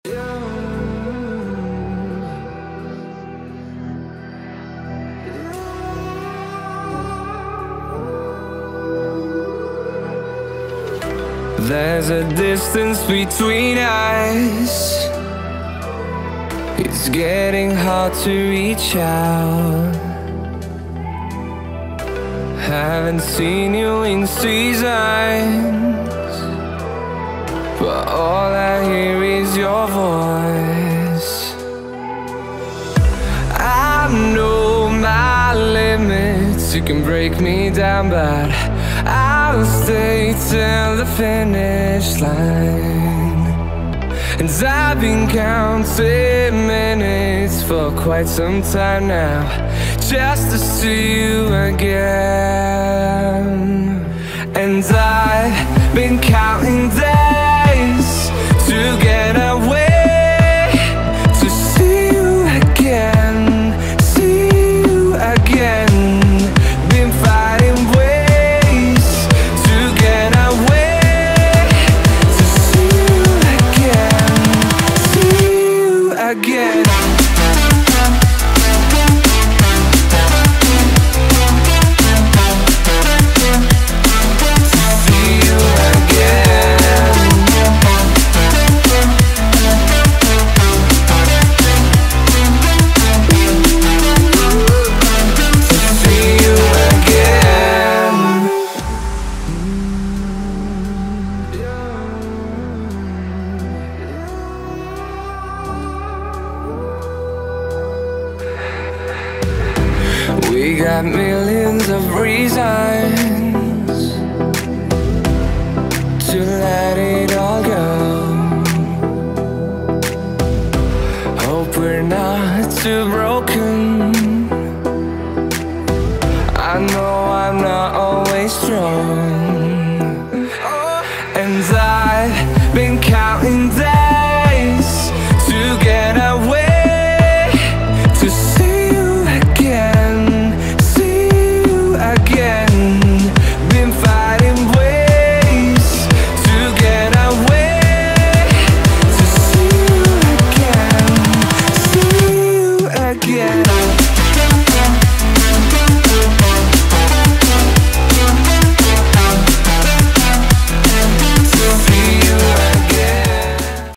There's a distance between us. It's getting hard to reach out. Haven't seen you in seasons, but all I hear is your voice. I know my limits, you can break me down, but I'll stay till the finish line. And I've been counting minutes for quite some time now, just to see you again. And I've been counting days to get away, to see you again, see you again. Been fighting ways to get away, to see you again, see you again. We got millions of reasons to let it all go. Hope we're not too broken. I know I'm not always strong, and I've been counting days to get away, to see you again, see you again. Been fighting ways to get away, to see you again, see you again.